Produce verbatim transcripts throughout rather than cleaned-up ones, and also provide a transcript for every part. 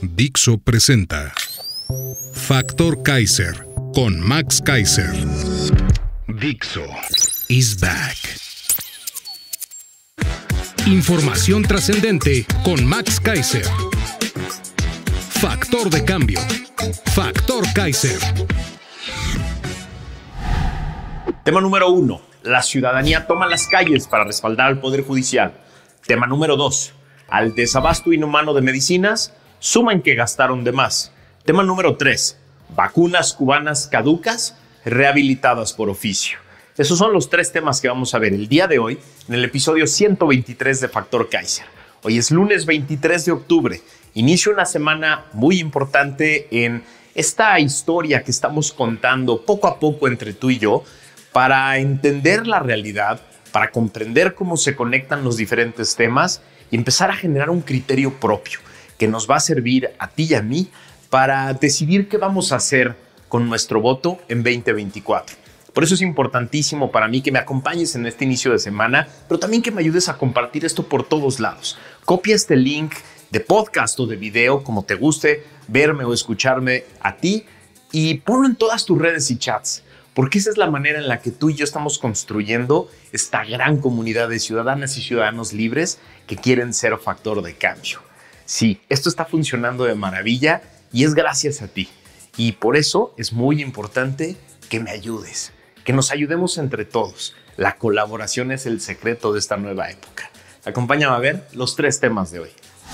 Dixo presenta Factor Kaiser con Max Kaiser. Dixo is back. Información trascendente con Max Kaiser. Factor de cambio. Factor Kaiser. Tema número uno. La ciudadanía toma las calles para respaldar al Poder Judicial. Tema número dos. Al desabasto inhumano de medicinas, suman que gastaron de más. Tema número tres. Vacunas cubanas caducas, rehabilitadas por oficio. Esos son los tres temas que vamos a ver el día de hoy en el episodio ciento veintitrés de Factor Kaiser. Hoy es lunes veintitrés de octubre. Inicio una semana muy importante en esta historia que estamos contando poco a poco entre tú y yo para entender la realidad, para comprender cómo se conectan los diferentes temas y empezar a generar un criterio propio que nos va a servir a ti y a mí para decidir qué vamos a hacer con nuestro voto en veinte veinticuatro. Por eso es importantísimo para mí que me acompañes en este inicio de semana, pero también que me ayudes a compartir esto por todos lados. Copia este link de podcast o de video, como te guste verme o escucharme a ti, y ponlo en todas tus redes y chats, porque esa es la manera en la que tú y yo estamos construyendo esta gran comunidad de ciudadanas y ciudadanos libres que quieren ser factor de cambio. Sí, esto está funcionando de maravilla y es gracias a ti. Y por eso es muy importante que me ayudes, que nos ayudemos entre todos. La colaboración es el secreto de esta nueva época. Acompáñame a ver los tres temas de hoy.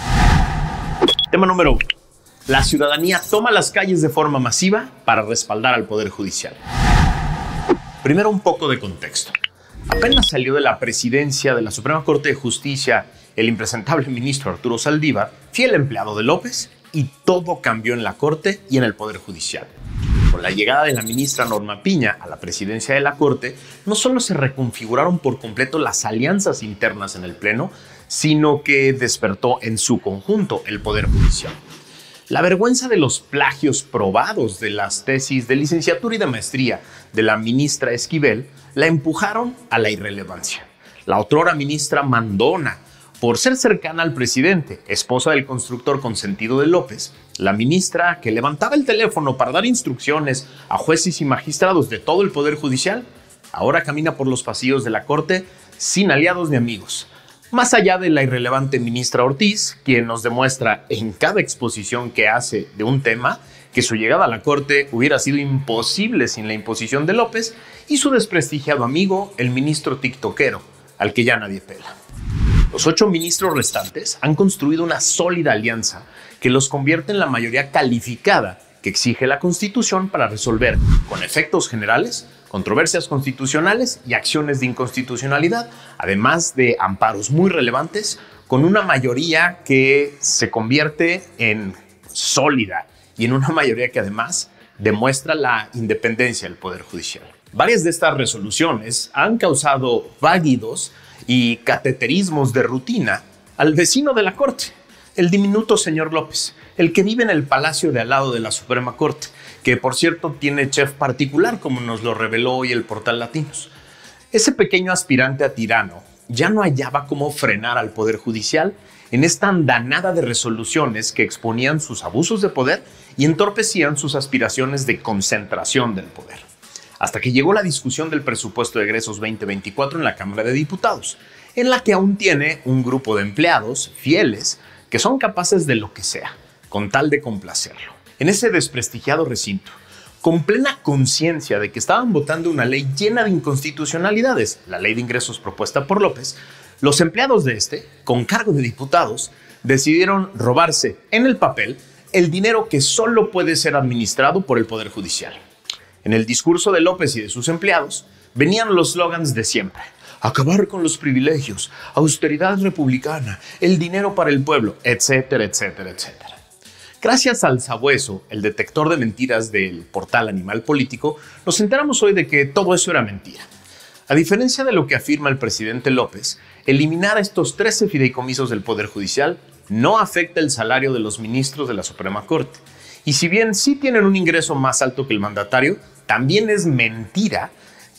Tema número uno. La ciudadanía toma las calles de forma masiva para respaldar al Poder Judicial. Primero, un poco de contexto. Apenas salió de la presidencia de la Suprema Corte de Justicia el impresentable ministro Arturo Saldívar, fiel empleado de López, y todo cambió en la Corte y en el Poder Judicial. Con la llegada de la ministra Norma Piña a la presidencia de la Corte, no solo se reconfiguraron por completo las alianzas internas en el Pleno, sino que despertó en su conjunto el Poder Judicial. La vergüenza de los plagios probados de las tesis de licenciatura y de maestría de la ministra Esquivel la empujaron a la irrelevancia. La otrora ministra mandona, por ser cercana al presidente, esposa del constructor consentido de López, la ministra que levantaba el teléfono para dar instrucciones a jueces y magistrados de todo el Poder Judicial, ahora camina por los pasillos de la Corte sin aliados ni amigos. Más allá de la irrelevante ministra Ortiz, quien nos demuestra en cada exposición que hace de un tema que su llegada a la Corte hubiera sido imposible sin la imposición de López, y su desprestigiado amigo, el ministro tiktokero, al que ya nadie pela. Los ocho ministros restantes han construido una sólida alianza que los convierte en la mayoría calificada que exige la Constitución para resolver, con efectos generales, controversias constitucionales y acciones de inconstitucionalidad, además de amparos muy relevantes, con una mayoría que se convierte en sólida y en una mayoría que además demuestra la independencia del Poder Judicial. Varias de estas resoluciones han causado váguidos y cateterismos de rutina al vecino de la Corte, el diminuto señor López, el que vive en el palacio de al lado de la Suprema Corte, que por cierto tiene chef particular, como nos lo reveló hoy el portal Latinos. Ese pequeño aspirante a tirano ya no hallaba cómo frenar al Poder Judicial en esta andanada de resoluciones que exponían sus abusos de poder y entorpecían sus aspiraciones de concentración del poder. Hasta que llegó la discusión del presupuesto de egresos veinte veinticuatro en la Cámara de Diputados, en la que aún tiene un grupo de empleados fieles que son capaces de lo que sea, con tal de complacerlo. En ese desprestigiado recinto, con plena conciencia de que estaban votando una ley llena de inconstitucionalidades, la ley de ingresos propuesta por López, los empleados de este, con cargo de diputados, decidieron robarse en el papel el dinero que solo puede ser administrado por el Poder Judicial. En el discurso de López y de sus empleados venían los slogans de siempre: acabar con los privilegios, austeridad republicana, el dinero para el pueblo, etcétera, etcétera, etcétera. Gracias al sabueso, el detector de mentiras del portal Animal Político, nos enteramos hoy de que todo eso era mentira. A diferencia de lo que afirma el presidente López, eliminar estos trece fideicomisos del Poder Judicial no afecta el salario de los ministros de la Suprema Corte. Y si bien sí tienen un ingreso más alto que el mandatario, también es mentira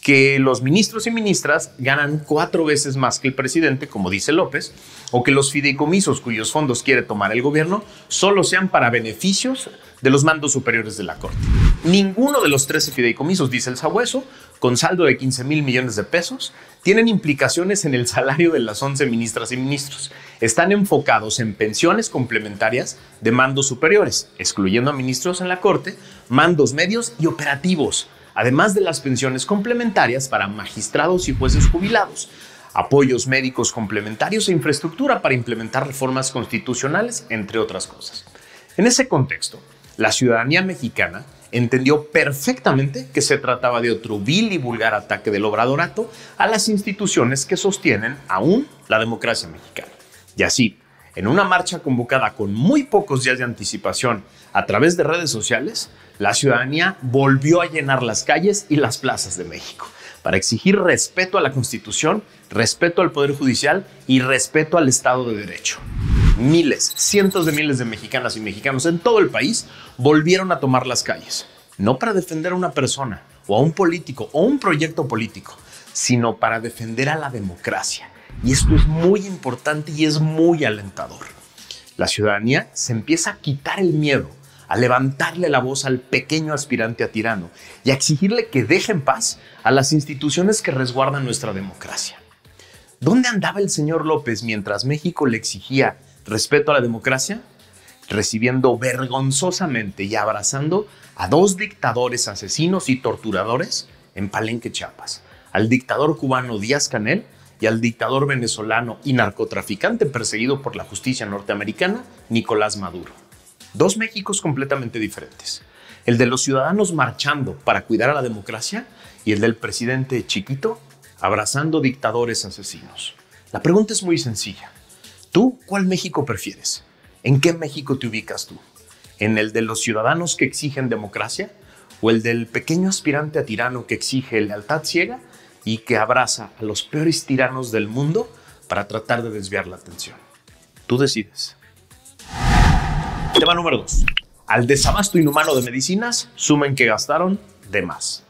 que los ministros y ministras ganan cuatro veces más que el presidente, como dice López, o que los fideicomisos cuyos fondos quiere tomar el gobierno solo sean para beneficios de los mandos superiores de la Corte. Ninguno de los trece fideicomisos, dice el Sabueso, con saldo de quince mil millones de pesos, tienen implicaciones en el salario de las once ministras y ministros. Están enfocados en pensiones complementarias de mandos superiores, excluyendo a ministros en la Corte, mandos medios y operativos, además de las pensiones complementarias para magistrados y jueces jubilados, apoyos médicos complementarios e infraestructura para implementar reformas constitucionales, entre otras cosas. En ese contexto, la ciudadanía mexicana entendió perfectamente que se trataba de otro vil y vulgar ataque del obradorato a las instituciones que sostienen aún la democracia mexicana. Y así, en una marcha convocada con muy pocos días de anticipación a través de redes sociales, la ciudadanía volvió a llenar las calles y las plazas de México para exigir respeto a la Constitución, respeto al Poder Judicial y respeto al Estado de Derecho. Miles, cientos de miles de mexicanas y mexicanos en todo el país volvieron a tomar las calles, no para defender a una persona o a un político o un proyecto político, sino para defender a la democracia. Y esto es muy importante y es muy alentador. La ciudadanía se empieza a quitar el miedo, a levantarle la voz al pequeño aspirante a tirano y a exigirle que deje en paz a las instituciones que resguardan nuestra democracia. ¿Dónde andaba el señor López mientras México le exigía respeto a la democracia? Recibiendo vergonzosamente y abrazando a dos dictadores asesinos y torturadores en Palenque, Chiapas, al dictador cubano Díaz-Canel y al dictador venezolano y narcotraficante perseguido por la justicia norteamericana, Nicolás Maduro. Dos Méxicos completamente diferentes. El de los ciudadanos marchando para cuidar a la democracia y el del presidente chiquito abrazando dictadores asesinos. La pregunta es muy sencilla. ¿Tú cuál México prefieres? ¿En qué México te ubicas tú? ¿En el de los ciudadanos que exigen democracia o el del pequeño aspirante a tirano que exige lealtad ciega y que abraza a los peores tiranos del mundo para tratar de desviar la atención? Tú decides. Tema número dos. Al desabasto inhumano de medicinas, sumen que gastaron de más.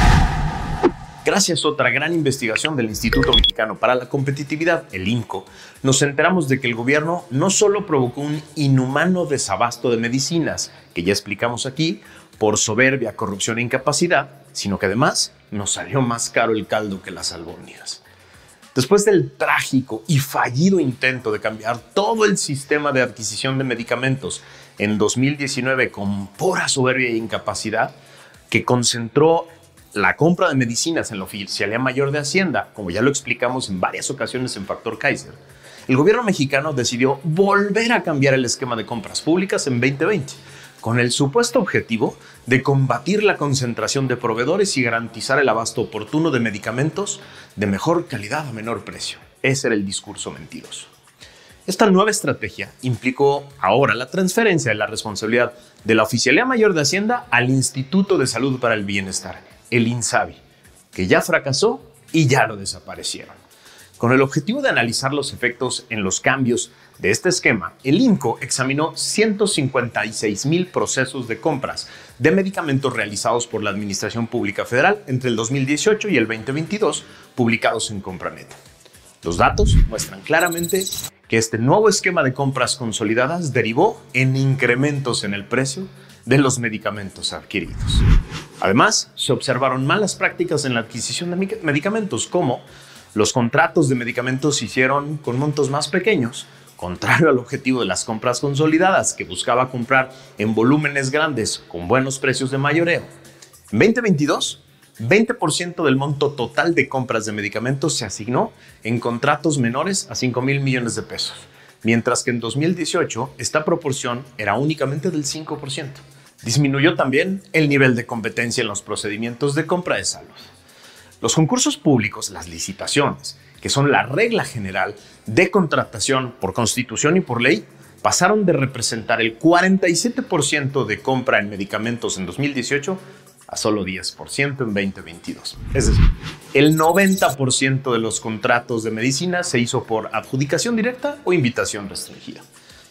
Gracias a otra gran investigación del Instituto Mexicano para la Competitividad, el I M C O, nos enteramos de que el gobierno no solo provocó un inhumano desabasto de medicinas, que ya explicamos aquí, por soberbia, corrupción e incapacidad, sino que además nos salió más caro el caldo que las albóndigas. Después del trágico y fallido intento de cambiar todo el sistema de adquisición de medicamentos en dos mil diecinueve con pura soberbia e incapacidad, que concentró la compra de medicinas en la Oficialía Mayor de Hacienda, como ya lo explicamos en varias ocasiones en Factor Kaiser, el gobierno mexicano decidió volver a cambiar el esquema de compras públicas en veinte veinte, con el supuesto objetivo de combatir la concentración de proveedores y garantizar el abasto oportuno de medicamentos de mejor calidad a menor precio. Ese era el discurso mentiroso. Esta nueva estrategia implicó ahora la transferencia de la responsabilidad de la Oficialía Mayor de Hacienda al Instituto de Salud para el Bienestar, el INSABI, que ya fracasó y ya lo desaparecieron. Con el objetivo de analizar los efectos en los cambios de este esquema, el I M C O examinó ciento cincuenta y seis mil procesos de compras de medicamentos realizados por la Administración Pública Federal entre el dos mil dieciocho y el veinte veintidós, publicados en Compranet. Los datos muestran claramente que este nuevo esquema de compras consolidadas derivó en incrementos en el precio de los medicamentos adquiridos. Además, se observaron malas prácticas en la adquisición de medicamentos, como los contratos de medicamentos se hicieron con montos más pequeños, contrario al objetivo de las compras consolidadas, que buscaba comprar en volúmenes grandes con buenos precios de mayoreo. En veinte veintidós, veinte por ciento del monto total de compras de medicamentos se asignó en contratos menores a cinco mil millones de pesos, mientras que en dos mil dieciocho esta proporción era únicamente del cinco por ciento. Disminuyó también el nivel de competencia en los procedimientos de compra de salud. Los concursos públicos, las licitaciones, que son la regla general de contratación por constitución y por ley, pasaron de representar el cuarenta y siete por ciento de compra en medicamentos en dos mil dieciocho a solo diez por ciento en veinte veintidós. Es decir, el noventa por ciento de los contratos de medicina se hizo por adjudicación directa o invitación restringida.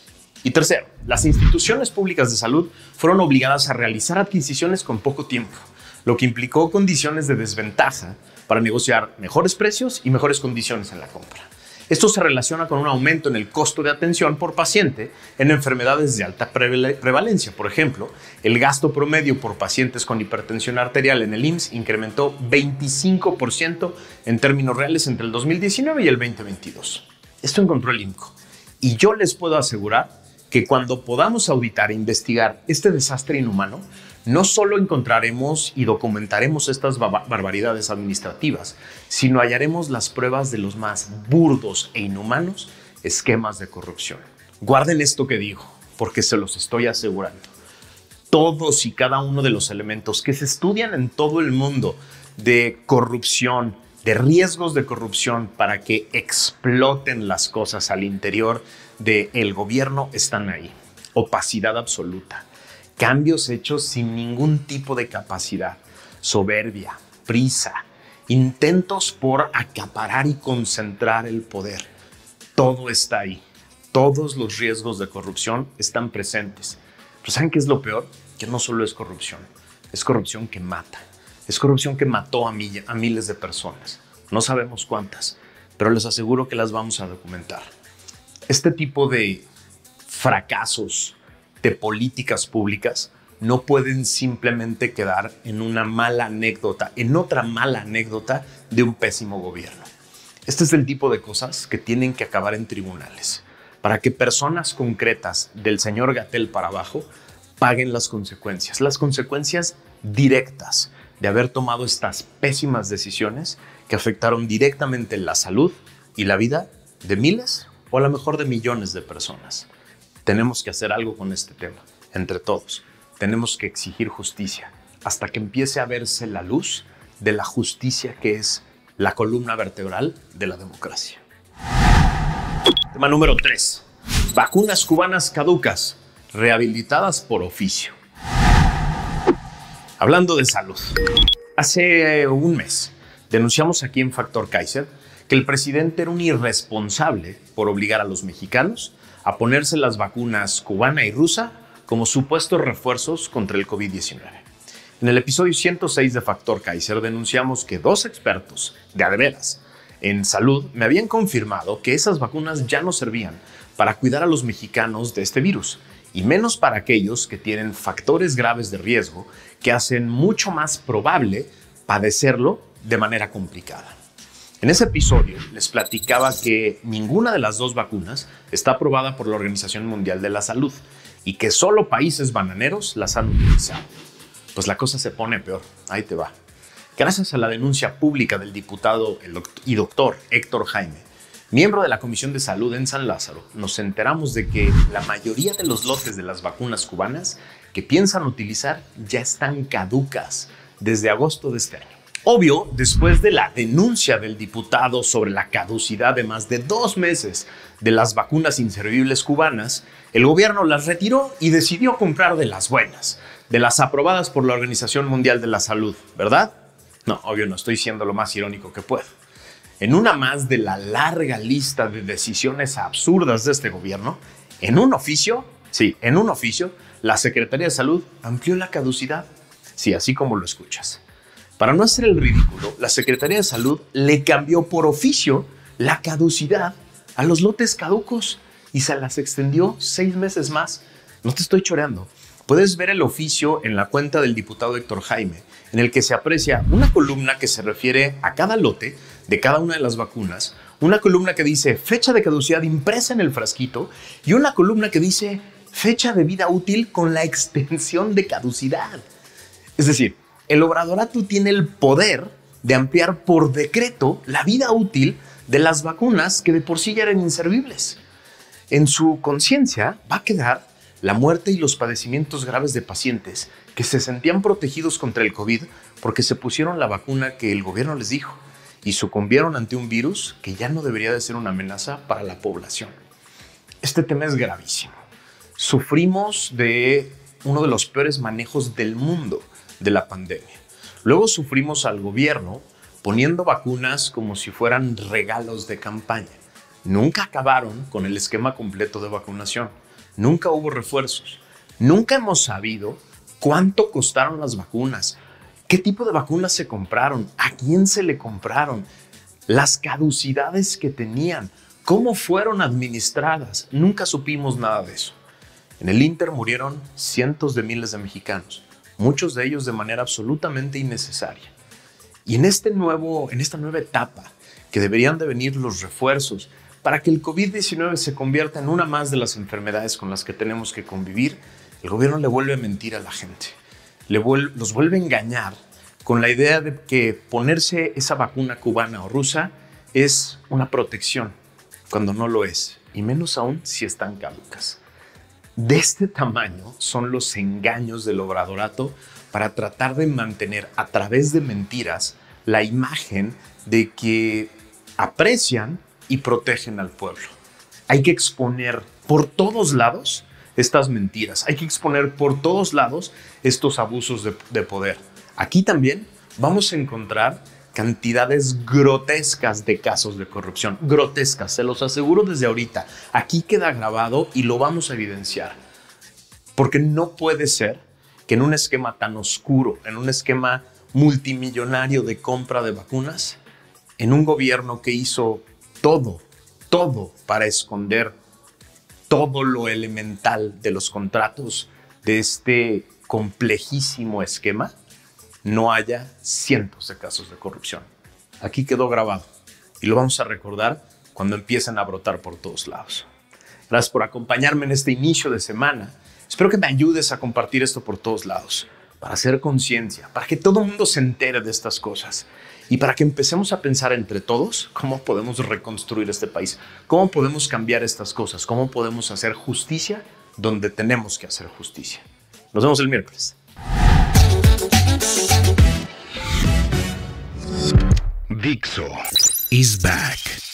Y tercero, las instituciones públicas de salud fueron obligadas a realizar adquisiciones con poco tiempo, lo que implicó condiciones de desventaja para negociar mejores precios y mejores condiciones en la compra. Esto se relaciona con un aumento en el costo de atención por paciente en enfermedades de alta prevalencia. Por ejemplo, el gasto promedio por pacientes con hipertensión arterial en el I M S S incrementó veinticinco por ciento en términos reales entre el dos mil diecinueve y el veinte veintidós. Esto encontró el INCO. Y yo les puedo asegurar que cuando podamos auditar e investigar este desastre inhumano, no solo encontraremos y documentaremos estas barbaridades administrativas, sino hallaremos las pruebas de los más burdos e inhumanos esquemas de corrupción. Guarden esto que digo, porque se los estoy asegurando. Todos y cada uno de los elementos que se estudian en todo el mundo de corrupción, de riesgos de corrupción para que exploten las cosas al interior del gobierno están ahí. Opacidad absoluta. Cambios hechos sin ningún tipo de capacidad, soberbia, prisa, intentos por acaparar y concentrar el poder. Todo está ahí. Todos los riesgos de corrupción están presentes. Pero ¿saben qué es lo peor? Que no solo es corrupción, es corrupción que mata. Es corrupción que mató a, mill- a miles de personas. No sabemos cuántas, pero les aseguro que las vamos a documentar. Este tipo de fracasos de políticas públicas no pueden simplemente quedar en una mala anécdota, en otra mala anécdota de un pésimo gobierno. Este es el tipo de cosas que tienen que acabar en tribunales para que personas concretas del señor Gatell para abajo paguen las consecuencias, las consecuencias directas de haber tomado estas pésimas decisiones que afectaron directamente la salud y la vida de miles o a lo mejor de millones de personas. Tenemos que hacer algo con este tema, entre todos. Tenemos que exigir justicia hasta que empiece a verse la luz de la justicia que es la columna vertebral de la democracia. Tema número tres. Vacunas cubanas caducas, rehabilitadas por oficio. Hablando de salud, hace un mes denunciamos aquí en Factor Kaiser que el presidente era un irresponsable por obligar a los mexicanos a ponerse las vacunas cubana y rusa como supuestos refuerzos contra el COVID diecinueve. En el episodio ciento seis de Factor Kaiser denunciamos que dos expertos de a de veras en salud me habían confirmado que esas vacunas ya no servían para cuidar a los mexicanos de este virus, y menos para aquellos que tienen factores graves de riesgo que hacen mucho más probable padecerlo de manera complicada. En ese episodio les platicaba que ninguna de las dos vacunas está aprobada por la Organización Mundial de la Salud y que solo países bananeros las han utilizado. Pues la cosa se pone peor. Ahí te va. Gracias a la denuncia pública del diputado y doctor Héctor Jaime, miembro de la Comisión de Salud en San Lázaro, nos enteramos de que la mayoría de los lotes de las vacunas cubanas que piensan utilizar ya están caducas desde agosto de este año. Obvio, después de la denuncia del diputado sobre la caducidad de más de dos meses de las vacunas inservibles cubanas, el gobierno las retiró y decidió comprar de las buenas, de las aprobadas por la Organización Mundial de la Salud, ¿verdad? No, obvio, no estoy siendo lo más irónico que puedo. En una más de la larga lista de decisiones absurdas de este gobierno, en un oficio, sí, en un oficio, la Secretaría de Salud amplió la caducidad. Sí, así como lo escuchas. Para no hacer el ridículo, la Secretaría de Salud le cambió por oficio la caducidad a los lotes caducos y se las extendió seis meses más. No te estoy choreando. Puedes ver el oficio en la cuenta del diputado Héctor Jaime, en el que se aprecia una columna que se refiere a cada lote de cada una de las vacunas, una columna que dice fecha de caducidad impresa en el frasquito y una columna que dice fecha de vida útil con la extensión de caducidad. Es decir, el obradorato tiene el poder de ampliar por decreto la vida útil de las vacunas que de por sí ya eran inservibles. En su conciencia va a quedar la muerte y los padecimientos graves de pacientes que se sentían protegidos contra el COVID porque se pusieron la vacuna que el gobierno les dijo y sucumbieron ante un virus que ya no debería de ser una amenaza para la población. Este tema es gravísimo. Sufrimos de uno de los peores manejos del mundo de la pandemia. Luego sufrimos al gobierno poniendo vacunas como si fueran regalos de campaña. Nunca acabaron con el esquema completo de vacunación. Nunca hubo refuerzos. Nunca hemos sabido cuánto costaron las vacunas. ¿Qué tipo de vacunas se compraron? ¿A quién se le compraron? Las caducidades que tenían, cómo fueron administradas. Nunca supimos nada de eso. En el Inter murieron cientos de miles de mexicanos, muchos de ellos de manera absolutamente innecesaria. Y en, este nuevo, en esta nueva etapa, que deberían de venir los refuerzos para que el COVID diecinueve se convierta en una más de las enfermedades con las que tenemos que convivir, el gobierno le vuelve a mentir a la gente. Le vuelve, los vuelve a engañar con la idea de que ponerse esa vacuna cubana o rusa es una protección, cuando no lo es, y menos aún si están caducas. De este tamaño son los engaños del obradorato para tratar de mantener a través de mentiras la imagen de que aprecian y protegen al pueblo. Hay que exponer por todos lados estas mentiras. Hay que exponer por todos lados estos abusos de, de poder. Aquí también vamos a encontrar cantidades grotescas de casos de corrupción. Grotescas, se los aseguro desde ahorita. Aquí queda grabado y lo vamos a evidenciar. Porque no puede ser que en un esquema tan oscuro, en un esquema multimillonario de compra de vacunas, en un gobierno que hizo todo, todo para esconder todo lo elemental de los contratos de este complejísimo esquema, no haya cientos de casos de corrupción. Aquí quedó grabado y lo vamos a recordar cuando empiecen a brotar por todos lados. Gracias por acompañarme en este inicio de semana. Espero que me ayudes a compartir esto por todos lados, para hacer conciencia, para que todo el mundo se entere de estas cosas y para que empecemos a pensar entre todos cómo podemos reconstruir este país, cómo podemos cambiar estas cosas, cómo podemos hacer justicia donde tenemos que hacer justicia. Nos vemos el miércoles. Dixo is back.